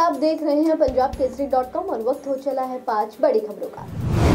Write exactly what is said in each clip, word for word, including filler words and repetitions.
आप देख रहे हैं पंजाब केसरी डॉट कॉम और वक्त हो चला है पांच बड़ी खबरों का।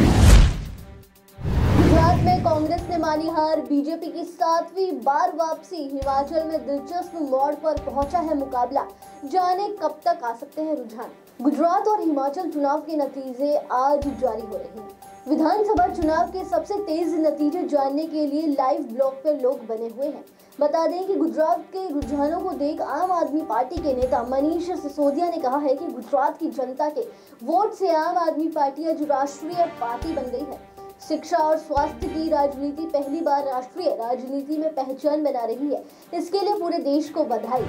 गुजरात में कांग्रेस ने मानी हार, बीजेपी की सातवीं बार वापसी। हिमाचल में दिलचस्प मोड़ पर पहुंचा है मुकाबला, जाने कब तक आ सकते हैं रुझान। गुजरात और हिमाचल चुनाव के नतीजे आज जारी हो रहे हैं। विधानसभा चुनाव के सबसे तेज नतीजे जानने के लिए लाइव ब्लॉग पर लोग बने हुए हैं। बता दें कि गुजरात के रुझानों को देख आम आदमी पार्टी के नेता मनीष सिसोदिया ने कहा है कि गुजरात की जनता के वोट से आम आदमी पार्टी आज राष्ट्रीय पार्टी बन गई है। शिक्षा और स्वास्थ्य की राजनीति पहली बार राष्ट्रीय राजनीति में पहचान बना रही है, इसके लिए पूरे देश को बधाई।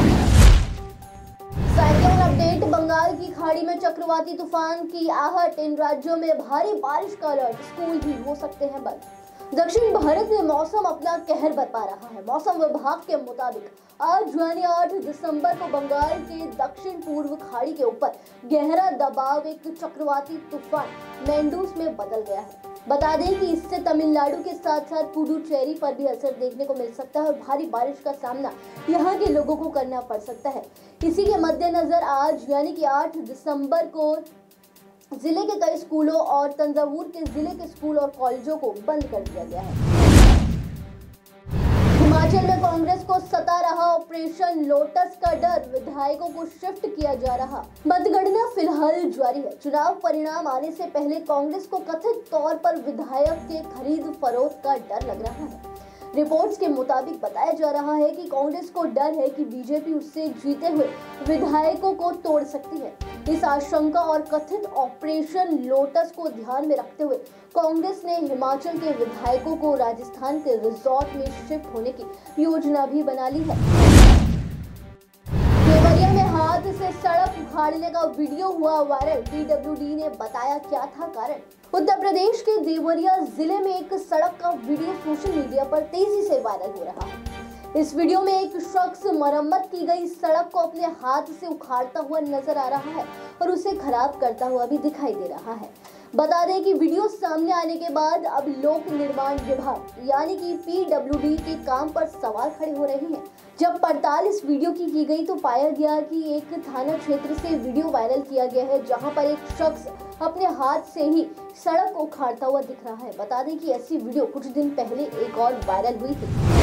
साइक्लोन अपडेट, बंगाल की खाड़ी में चक्रवाती तूफान की आहट, इन राज्यों में भारी बारिश का अलर्ट, स्कूल भी हो सकते हैं बंद। दक्षिण भारत में मौसम अपना कहर बरपा रहा है। मौसम विभाग के मुताबिक आज यानी आठ दिसंबर को बंगाल के दक्षिण पूर्व खाड़ी के ऊपर गहरा दबाव एक चक्रवाती तूफान मेंडूस में बदल गया है। बता दें कि इससे तमिलनाडु के साथ साथ पुडुचेरी पर भी असर देखने को मिल सकता है और भारी बारिश का सामना यहाँ के लोगों को करना पड़ सकता है। इसी के मद्देनजर आज यानी कि आठ दिसंबर को जिले के कई स्कूलों और तंजावुर के जिले के स्कूल और कॉलेजों को बंद कर दिया गया है। हिमाचल में कांग्रेस को सता रहा ऑपरेशन लोटस का डर, विधायकों को शिफ्ट किया जा रहा। मतगणना फिलहाल जारी है। चुनाव परिणाम आने से पहले कांग्रेस को कथित तौर पर विधायक के खरीद फरोख्त का डर लग रहा है। रिपोर्ट्स के मुताबिक बताया जा रहा है कि कांग्रेस को डर है कि बीजेपी उससे जीते हुए विधायकों को तोड़ सकती है। इस आशंका और कथित ऑपरेशन लोटस को ध्यान में रखते हुए कांग्रेस ने हिमाचल के विधायकों को राजस्थान के रिजॉर्ट में शिफ्ट होने की योजना भी बना ली है। देवरिया में हाथ से सड़क उखाड़ने का वीडियो हुआ वायरल, पीडब्ल्यूडी ने बताया क्या था कारण। उत्तर प्रदेश के देवरिया जिले में एक सड़क का वीडियो सोशल मीडिया पर तेजी से वायरल हो रहा है। इस वीडियो में एक शख्स मरम्मत की गई सड़क को अपने हाथ से उखाड़ता हुआ नजर आ रहा है और उसे खराब करता हुआ भी दिखाई दे रहा है। बता दें कि वीडियो सामने आने के बाद अब लोक निर्माण विभाग यानी कि पीडब्ल्यूडी के काम पर सवाल खड़े हो रहे हैं। जब पड़ताल इस वीडियो की की गई तो पाया गया कि एक थाना क्षेत्र से वीडियो वायरल किया गया है, जहां पर एक शख्स अपने हाथ से ही सड़क को उखाड़ता हुआ दिख रहा है। बता दें कि ऐसी वीडियो कुछ दिन पहले एक और वायरल हुई थी।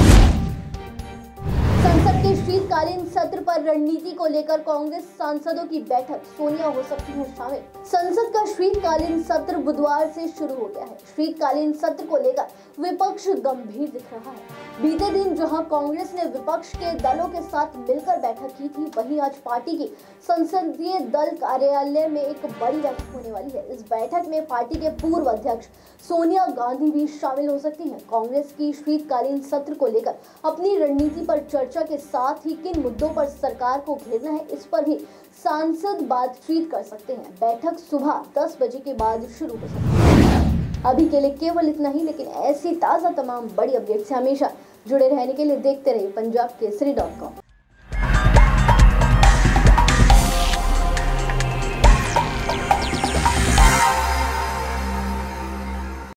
संसद के शीतकालीन सत्र पर रणनीति को लेकर कांग्रेस सांसदों की बैठक, सोनिया हो सकती है शामिल। संसद का शीतकालीन सत्र बुधवार से शुरू हो गया है। शीतकालीन सत्र को लेकर विपक्ष गंभीर दिख रहा है। बीते दिन जहां कांग्रेस ने विपक्ष के दलों के साथ मिलकर बैठक की थी, वहीं आज पार्टी की संसदीय दल कार्यालय में एक बड़ी बैठक होने वाली है। इस बैठक में पार्टी के पूर्व अध्यक्ष सोनिया गांधी भी शामिल हो सकती हैं। कांग्रेस की शीतकालीन सत्र को लेकर अपनी रणनीति पर चर्चा के साथ ही किन मुद्दों पर सरकार को घेरना है, इस पर भी सांसद बातचीत कर सकते हैं। बैठक सुबह दस बजे के बाद शुरू हो सकती है। अभी के लिए केवल इतना ही, लेकिन ऐसी ताज़ा तमाम बड़ी अपडेट से हमेशा जुड़े रहने के लिए देखते रहिए पंजाब केसरी डॉट कॉम।